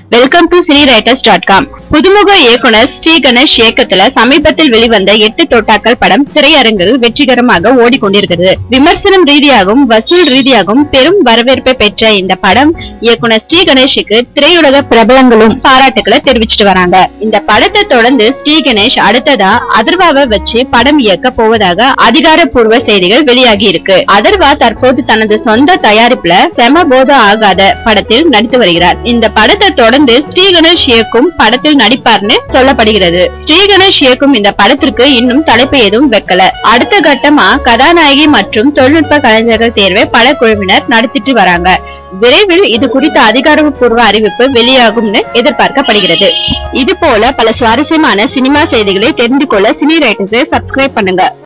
Welcome to cineWriters.com. புதுமுக இயக்குனர் ஸ்ரீ கணேஷ் இயக்கத்துல சமீபத்தில் வெளிவந்த 8 தோட்டாக்கள் படம் திரையரங்கில் வெற்றிகரமாக ஓடிக்கொண்டிருக்கிறது. விமர்சனம் ரீதியாகவும் வசூல் ரீதியாகவும் பெரும் வரவேற்பை பெற்ற இந்த படம் இயக்குனர் ஸ்ரீ கணேஷுக்கு திரையுலக பிரபலங்களும் பாராட்டுக்களை தெரிவிச்சிட்டு வராங்க. இந்த படத்தை தொடர்ந்து ஸ்ரீ கணேஷ் அடுத்ததா அதர்வாவை வச்சு படம் இயக்க போவதாக அதிகாரப்பூர்வ செய்திகள் வெளியாகி இருக்கு. அதர்வா தற்போது தனது சொந்த தயாரிப்புல செமபோத ஆகாத படத்தில் நடித்து வருகிறார். இந்த படத்தை தொடர்ந்து ஸ்ரீ கணேஷ் இயக்கும் படத்தில் நடிப்பார்னு சொல்லப்படுகிறது. ஸ்ரீ கணேஷ் இயக்கும் இந்த படத்திற்கு இன்னும் தலைப்பு எதுவும் வைக்கல. அடுத்த கட்டமா கதாநாயகி மற்றும் தொழில்நுட்ப கலைஞர்கள் தேர்வை படக்குழுவினர் நடத்திட்டு வராங்க. விரைவில் இது குறித்த அதிகாரப்பூர்வ அறிவிப்பு வெளியாகும்னு எதிர்பார்க்கப்படுகிறது. இது போல பல சுவாரஸ்யமான சினிமா செய்திகளை தெரிந்து கொள்ள சினி ரைட்டர்ஸை சப்ஸ்கிரைப் பண்ணுங்க.